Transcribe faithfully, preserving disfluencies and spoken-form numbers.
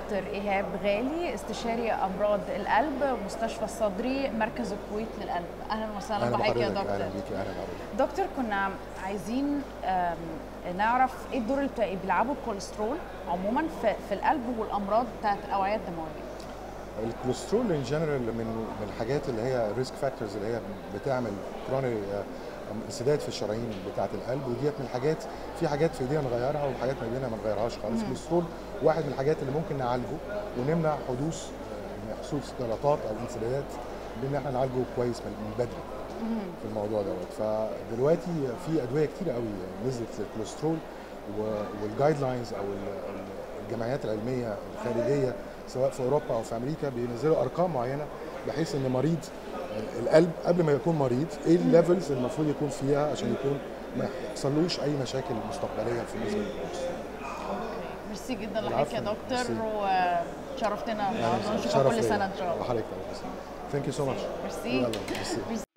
دكتور إيهاب غالي، استشاري أمراض القلب، مستشفى الصدري، مركز الكويت للقلب. أهلا وسهلا بحضرتك يا دكتور. أهلا بيكي. أهلا بحضرتك. دكتور، كنا عايزين نعرف إيه الدور اللي بيلعبه الكوليسترول عموما في, في القلب والأمراض بتاعت الأوعية الدموية. الكوليسترول ان جنرال من من الحاجات اللي هي ريسك فاكتورز اللي هي بتعمل كروني انسداد في الشرايين بتاعه القلب، وديت من الحاجات، في حاجات في ايدينا نغيرها وحاجات في ايدينا ما نغيرهاش خالص. الكوليسترول واحد من الحاجات اللي ممكن نعالجه ونمنع حدوث حصول جلطات او انسدادات بان احنا نعالجه كويس من بدري في الموضوع دوت. فدلوقتي في ادويه كتير قوي نزلت للكوليسترول، والجايد لاينز او الجمعيات العلميه الخارجيه سواء في اوروبا او في امريكا بينزلوا ارقام معينه بحيث ان مريض القلب قبل ما يكون مريض ايه الليفلز المفروض يكون فيها عشان يكون ما يحصلوش اي مشاكل مستقبليه في بالنسبه للكوليسترول. ميرسي جدا لحضرتك يا دكتور، وشرفتنا النهارده. نشوفك كل سنه ان شاء الله. وحضرتك ثانك يو سو ماتش. ميرسي.